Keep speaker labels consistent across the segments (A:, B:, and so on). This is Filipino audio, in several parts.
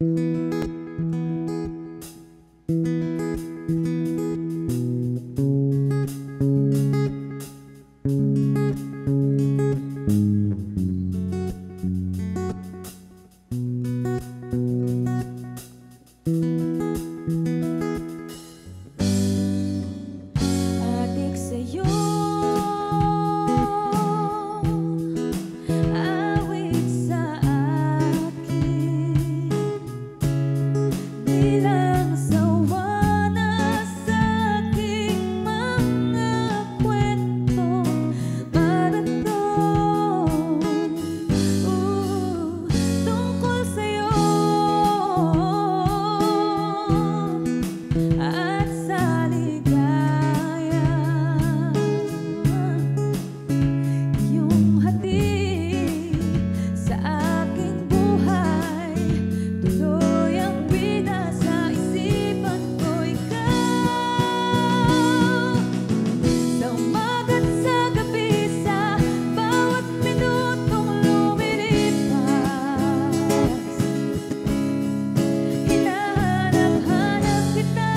A: Adik sa'yo, awit sa akin, bilang sawa na sa aking mga kwento. Marathon, tungkol sa'yo at sa ligaya, yung hatid sa aking buhay, tuloy ang bida sa isipan ko. Ikaw, sa umaga't sa gabi, sa bawat minutong lumilipas, hinahanap-hanap kita,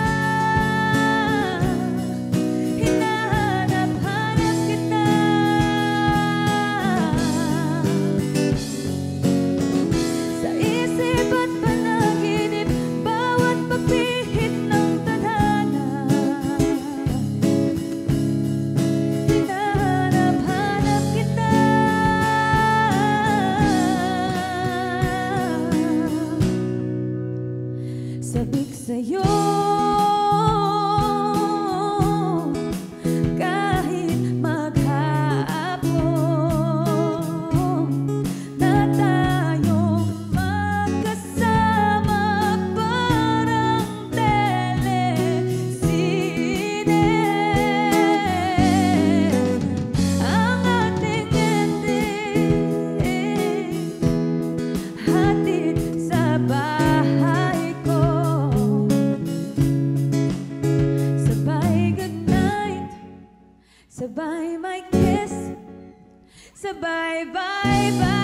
A: hinahanap-hanap kita. Sa isip at panaginip, bawat pagpihit ng tadhana, hinahanap-hanap kita. Sabik sa'yo, kahit maghapon na tayong magkasama, parang telesine. Ang ating ending, hatid sa bahay ko. Sabay goodnight, sabay my kiss, sabay bye-bye.